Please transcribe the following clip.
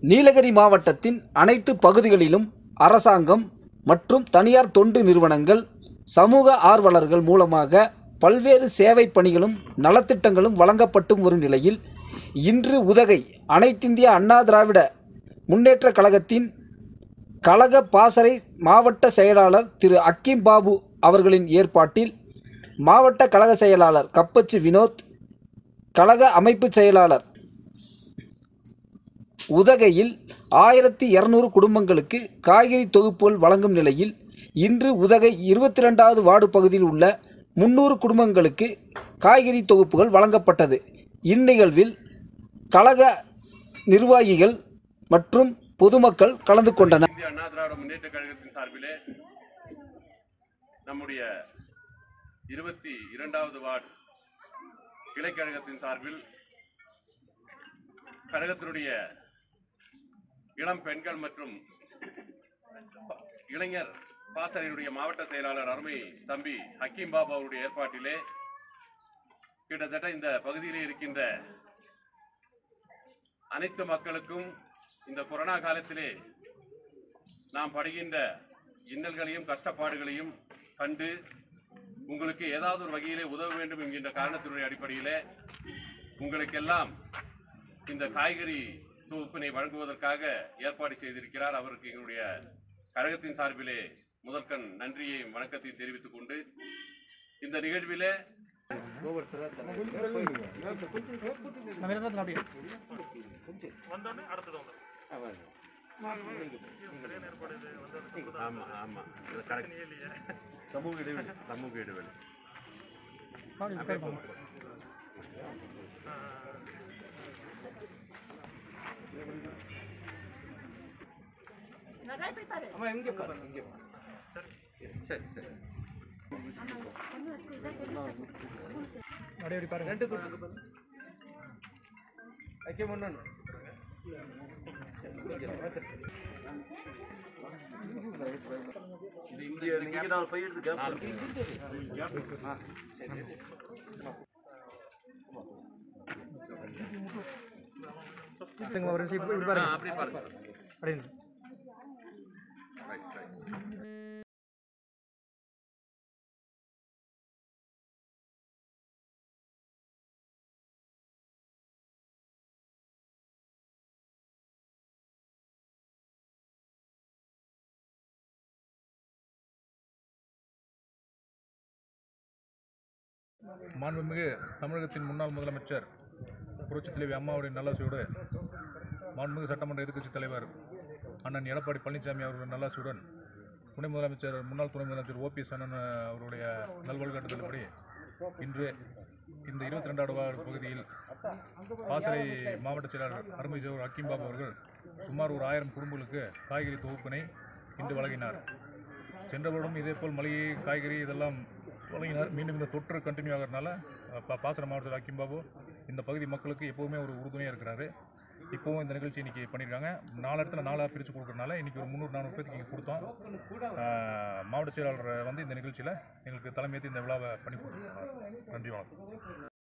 நீலகிரி மாவட்டத்தின் அனைத்து பகுதிகளிலும் அரசாங்கம் மற்றும் தனியார் தொண்டு நிறுவனங்கள், சமூக ஆர்வலர்கள் மூலமாக பல்வேறு சேவை பணிகளும் நலத்திட்டங்களும் வழங்கப்பட்டு வரும் நிலையில், இன்று உதகை அனைத்திந்திய அண்ணா திராவிட முன்னேற்றக் கழகத்தின் கழக பாசறை மாவட்ட செயலாளர் திரு அக்கீம் பாபு அவர்களின் ஏற்பாட்டில் மாவட்ட கழக செயலாளர் கப்பச்சி வினோத், கழக அமைப்பு செயலாளர் உதகையில் 1200 குடும்பங்களுக்கு காய்கறி தொகுப்புகள் வழங்கும் நிலையில், இன்று உதகை 22வது வார்டு பகுதியில் உள்ள 300 குடும்பங்களுக்கு காய்கறி தொகுப்புகள் வழங்கப்பட்டது. இந்நிகழ்வில் கழக நிர்வாகிகள் மற்றும் பொதுமக்கள் கலந்து கொண்டனர். இந்திய அண்ணா திராவிட முன்னேற்ற கழகத்தின் சார்பிலே நம்முடைய 22வது வார்டு கிளைக்கழகத்தின் சார்பில் கழகத்தினுடைய இளம் பெண்கள் மற்றும் இளைஞர் பாசறையினுடைய மாவட்ட செயலாளர் அருமை தம்பி அக்கீம் பாபு அவருடைய ஏற்பாட்டிலே கிட்டத்தட்ட இந்த பகுதியிலே இருக்கின்ற அனைத்து மக்களுக்கும் இந்த கொரோனா காலத்திலே நாம் படுகின்ற இன்னல்களையும் கஷ்டப்பாடுகளையும் கண்டு உங்களுக்கு ஏதாவது ஒரு வகையிலே உதவ வேண்டும் என்கின்ற காரணத்தினுடைய அடிப்படையிலே உங்களுக்கெல்லாம் இந்த காய்கறி தொகுப்பினை வழங்குவதற்காக ஏற்பாடு செய்திருக்கிறார். அவருக்கு எங்களுடைய கழகத்தின் சார்பிலே முதற்கண் நன்றியை வணக்கத்தை தெரிவித்துக் கொண்டு இந்த நிகழ்விலே சமூக இடைவெளி சரி சரி அப்படி பாருங்க. மாண்புமிகு தமிழகத்தின் முன்னாள் முதலமைச்சர் புரட்சித் தலைவி அம்மாவுடைய நல்லாசியோடு மாண்புமிகு சட்டமன்ற எதிர்க்கட்சித் தலைவர் அண்ணன் எடப்பாடி பழனிசாமி அவருடைய நல்லாசியுடன் முன்னாள் துணை முதலமைச்சர் OPS அண்ணன் அவருடைய நல்வழிகாட்டுதல்படி இன்று இந்த 22வது வார்டு பகுதியில் பாசறை மாவட்ட செயலாளர் அருமை சகோதரர் அக்கீம் பாபு அவர்கள் சுமார் ஒரு 1000 குடும்பங்களுக்கு காய்கறி தொகுப்பினை இன்று வழங்கினார். சென்ற வருடம் இதேபோல் மளிகை காய்கறி இதெல்லாம் வழங்கினார். மீண்டும் இந்த தொற்று கண்டினியூ ஆகிறதுனால பாசறை மாவட்டத்தில் அக்கீம் பாபு இந்த பகுதி மக்களுக்கு எப்போவுமே ஒரு உறுதுணையாக இருக்கிறாரு. இப்போவும் இந்த நிகழ்ச்சி இன்றைக்கி பண்ணியிருக்காங்க. 4 இடத்துல 4 பிரித்து கொடுக்குறதுனால இன்றைக்கி ஒரு 300-400 பேருக்கு இங்கே கொடுத்தோம். மாவட்ட செயலாளர் இந்த நிகழ்ச்சியில் எங்களுக்கு தலைமையேற்று இந்த விழாவை பண்ணி கொடுத்துருக்காங்க. நன்றி, வணக்கம்.